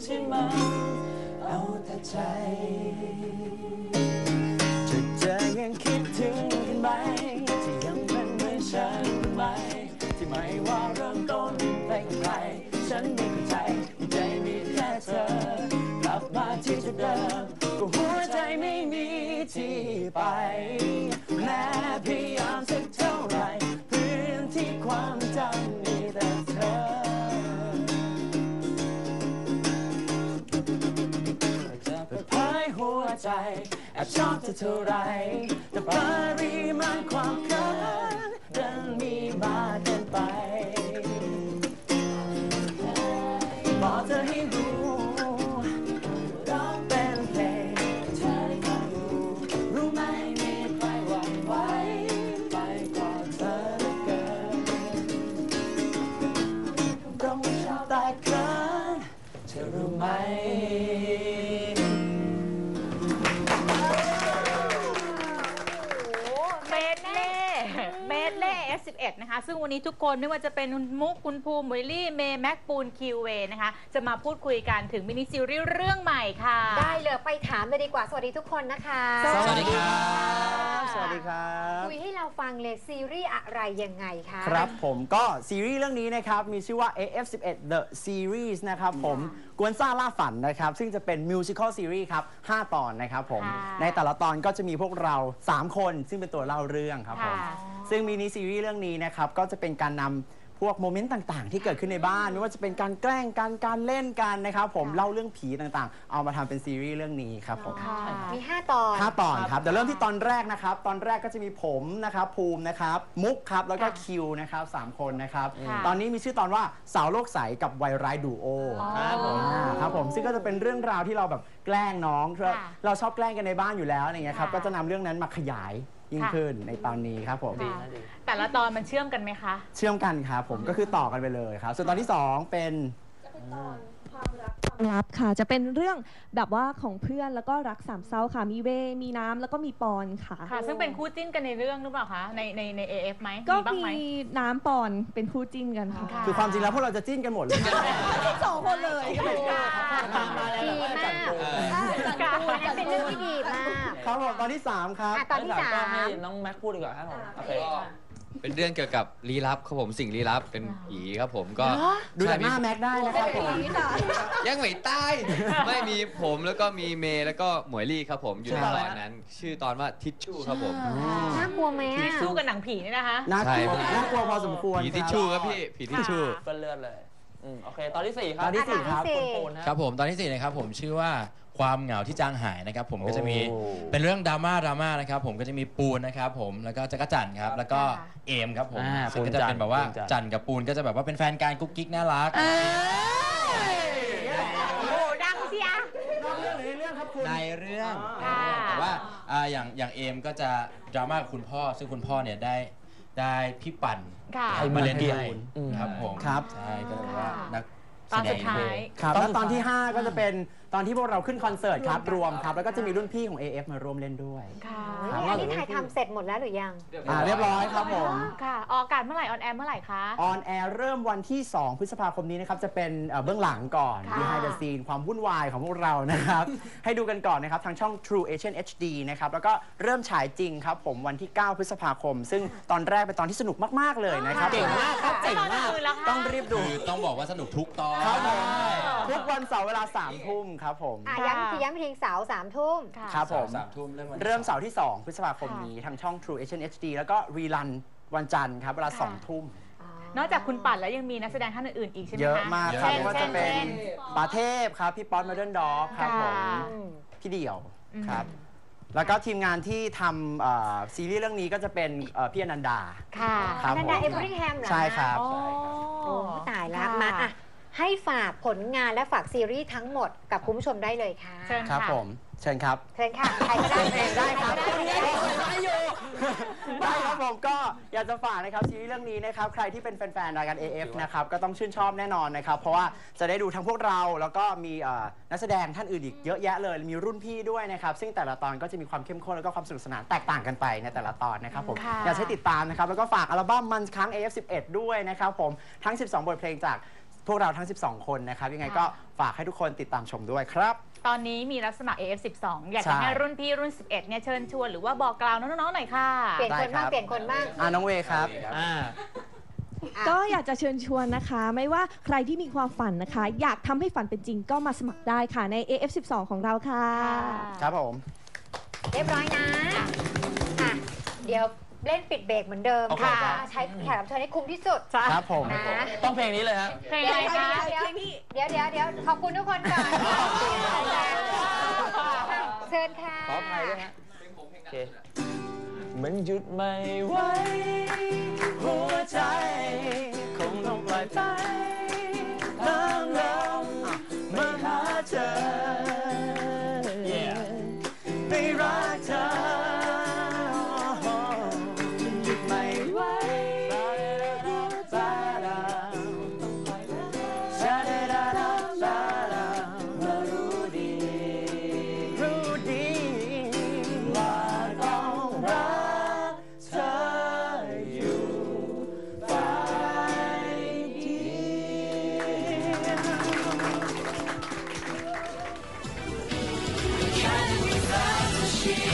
ที่มันเอาแต่ใจเธอยังคิดถึงกันไหมที่ยังเป็นเหมือนฉันไหมที่ไม่ว่าเริ่มต้นเป็นใครฉันไม่เข้าใจใจมีแค่เธอกลับมาที่จุดเดิมก็หัวใจไม่มีที่ไปแม้พยายามสักเท่าไรพื้นที่ความจำมีแต่เธอจะเปิดเผยหัวใจแอบชอบเธอเท่าไรแต่ปริมาณความเขินดันมีมากเกินไปบอกเธอให้รู้ร้องเป็นเพลงเธอได้ฟังอยู่รู้ไหมมีใครหวั่นไหวไปกว่าเธอเหลือเกินต้องชอบแต่เกินเธอรู้ไหม 11นะคะซึ่งวันนี้ทุกคนไม่ว่าจะเป็นคุณมุกคุณภูมิเวลลี่เมย์แม็กปูนคิวเวนะคะจะมาพูดคุยกันถึงมินิซีรีส์เรื่องใหม่ค่ะได้เลยไปถามเลยดีกว่าสวัสดีทุกคนนะคะสวัสดีครับสวัสดีครับคุยให้เราฟังเลยซีรีส์อะไรยังไงคะครับผมก็ซีรีส์เรื่องนี้นะครับมีชื่อว่า AF11 The Series นะครับผมกวนซ่าล่าฝันนะครับซึ่งจะเป็นมิวสิคอลซีรีส์ครับ5 ตอนนะครับผมในแต่ละตอนก็จะมีพวกเรา3 คนซึ่งเป็นตัวเล่าเรื่องครับผมซึ่งมินิซีรีส์เรื่องนี้นะครับก็จะเป็นการนำพวกโมเมนต์ต่างๆที่เกิดขึ้นในบ้านไม่ว่าจะเป็นการแกล้งกันการเล่นกันนะครับผมเล่าเรื่องผีต่างๆเอามาทำเป็นซีรีส์เรื่องนี้ครับผมมี5 ตอน 5 ตอนครับเดี๋ยวเริ่มที่ตอนแรกนะครับตอนแรกก็จะมีผมนะครับภูมินะครับมุกครับแล้วก็คิวนะครับ3 คนนะครับตอนนี้มีชื่อตอนว่าสาวโลกใสกับวัยร้ายดูโอครับผมซึ่งก็จะเป็นเรื่องราวที่เราแบบแกล้งน้องเราชอบแกล้งกันในบ้านอยู่แล้วอะไรเงี้ยครับก็จะนำเรื่องนั้นมาขยายยิ่งขึ้นในตอนนี้ครับผมแต่ละตอนมันเชื่อมกันไหมคะเชื่อมกันครับผมก็คือต่อกันไปเลยครับส่วนตอนที่2เป็นตอนความรักความลับค่ะจะเป็นเรื่องแบบว่าของเพื่อนแล้วก็รักสามเศร้าค่ะมีเวมีน้ำแล้วก็มีปอนค่ะซึ่งเป็นคู่จิ้นกันในเรื่องหรือเปล่าคะใน AF ไหมก็มีน้ำปอนเป็นคู่จิ้นกันค่ะคือความจริงแล้วพวกเราจะจิ้นกันหมดเลย 2 คนเลยดีมากเป็นเรื่องที่ดีมากครับผมตอนที่3ครับตอนที่3 ก็ให้น้องแม็กพูดดีกว่าครับผมโอเคเป็นเรื่องเกี่ยวกับลี้ลับครับผมสิ่งลี้ลับเป็นผีครับผมก็ดูจากหน้าแม็กได้นะครับผมยังไม่ตายไม่มีผมแล้วก็มีเมย์แล้วก็หมวยลี่ครับผมอยู่ในตอนนั้นชื่อตอนว่าทิชชู่ครับผมน่ากลัวไหมทิชชู่กับหนังผีนี่นะคะน่ากลัวพอสมควรผีทิชชู่ครับพี่ผีทิชชู่เปื้อนเลือดเลยโอเคตอนที่4ครับตอนที่4ครับครับผมตอนที่4นะครับผมชื่อว่าความเหงาที่จางหายนะครับผมก็จะมีเป็นเรื่องดราม่านะครับผมก็จะมีปูนนะครับผมแล้วก็จักรจั่นครับแล้วก็เอมครับผมซึ่งก็จะเป็นแบบว่าจั่นกับปูนก็จะแบบว่าเป็นแฟนกันกุ๊กกิ๊กน่ารักดังเชียในเรื่องแต่ว่าอย่างเอมก็จะดราม่ากับคุณพ่อซึ่งคุณพ่อเนี่ยได้พี่ปั่นให้มาเล่นด้วยครับผมครับใช่ก็เลยว่านักตอนสุดท้ายครับแล้วตอนที่5ก็จะเป็นตอนที่พวกเราขึ้นคอนเสิร์ตครับรวมครับแล้วก็จะมีรุ่นพี่ของ AF มาร่วมเล่นด้วยอันนี้ถ่ายทำเสร็จหมดแล้วหรือยังเรียบร้อยครับผมค่ะออกอากาศเมื่อไหร่ออนแอร์เมื่อไหร่คะออนแอร์เริ่มวันที่2 พฤษภาคมนี้นะครับจะเป็นเบื้องหลังก่อน Behind the Scene ความวุ่นวายของพวกเรานะครับให้ดูกันก่อนนะครับทางช่อง True Asian HD นะครับแล้วก็เริ่มฉายจริงครับผมวันที่9 พฤษภาคมซึ่งตอนแรกเป็นตอนที่สนุกมากๆเลยนะครับเก่งมากครับเจ๋งมากต้องรีบดูต้องบอกว่าสนุกทุกตอนครับผมทุกวันเสาร์เวลา 3 ทุ่มครับผมย้ำเพลงเสาร์3 ทุ่มครับผม 3 ทุ่มเริ่มเสาร์ที่2 พฤษภาคมนี้ทางช่อง True Asian HD แล้วก็รีรันวันจันทร์ครับเวลา 2 ทุ่มนอกจากคุณปั่นแล้วยังมีนักแสดงท่านอื่นๆอีกใช่ไหมคะเยอะมากครับไม่ว่าจะเป็นปาเทพครับพี่ป๊อตมาเดิร์นด็อกครับผมพี่เดี่ยวครับแล้วก็ทีมงานที่ทำซีรีส์เรื่องนี้ก็จะเป็นพี่อนันดาอนันดาเอเวอร์แฮมเหรอใช่ครับโอ้ตายแล้วมาให้ฝากผลงานและฝากซีรีส์ทั้งหมดกับคุณผู้ชมได้เลยค่ะครับผมเชิญครับเชิญค่ะใครก็ได้ครับได้อยู่ได้ครับผมก็อยากจะฝากนะครับซีรีส์เรื่องนี้นะครับใครที่เป็นแฟนๆรายการ AF นะครับก็ต้องชื่นชอบแน่นอนนะครับเพราะว่าจะได้ดูทั้งพวกเราแล้วก็มีนักแสดงท่านอื่นอีกเยอะแยะเลยมีรุ่นพี่ด้วยนะครับซึ่งแต่ละตอนก็จะมีความเข้มข้นแล้วก็ความสนุกสนานแตกต่างกันไปในแต่ละตอนนะครับผมอยากให้ติดตามนะครับแล้วก็ฝากอัลบั้มมันค้าง AF11 ด้วยนะครับผมทั้ง12 บทเพลงจากพวกเราทั้ง 12 คนนะครับยังไงก็ฝากให้ทุกคนติดตามชมด้วยครับตอนนี้มีรับสมัคร AF12 อยากใช่จะให้รุ่นพี่รุ่น 11 เนี่ยเชิญชวนหรือว่าบอกกล่าวน้องๆหน่อยค่ะเปลี่ยนคนบ้างเปลี่ยนคนบ้างน้องเวย์ครับก็อยากจะเชิญชวนนะคะ ไม่ว่าใครที่มีความฝันนะคะ อยากทำให้ฝันเป็นจริงก็มาสมัครได้ค่ะใน AF12 ของเราค่ะครับผมเรียบร้อยนะอ่ะเดี๋ยวเล่นปิดเบรกเหมือนเดิมโอเคค่ะครับใช้แขกรับเชิญให้คุ้มที่สุดครับผมนะต้องเพลงนี้เลยฮะเพลงอะไรคะเดี๋ยวขอบคุณทุกคนก่อนเชิญค่ะขออภัยด้วยฮะโอเคมันหยุดไม่ไหวหัวใจคงต้องปล่อยไปเริ่มมาหาเธอไม่รักเธอหยุดไม่ไหวรู้ดีว่าต้องรักเธออยู่ฝ่ายเดียว